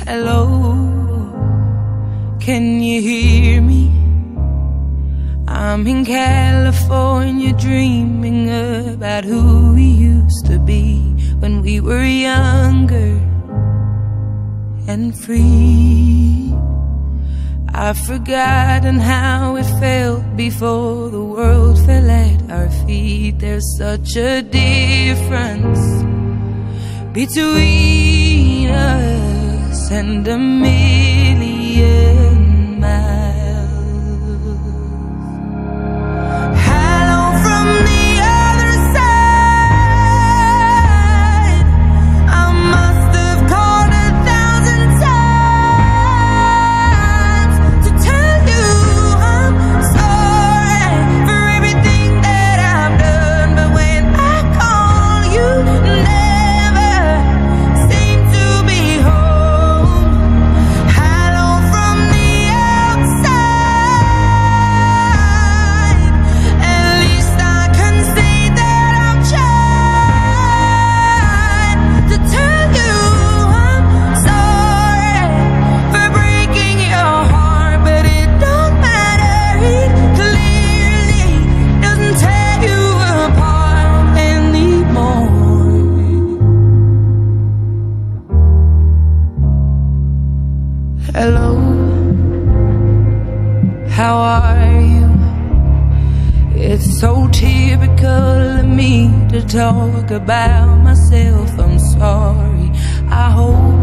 Hello, can you hear me? I'm in California dreaming about who we used to be when we were younger and free. I've forgotten how it felt before the world fell at our feet. There's such a difference between us and a million miles. Hello from the other side. I must have called 1,000 times to tell you I'm sorry for everything that I've done, but when I call you, never seem to be home. Hello from the outside. At least I can say that I've tried to tell you I'm sorry for breaking your heart, but it don't matter. It clearly doesn't tear you apart anymore. Hello, how are you? It's so typical of me to talk about myself. I'm sorry. I hope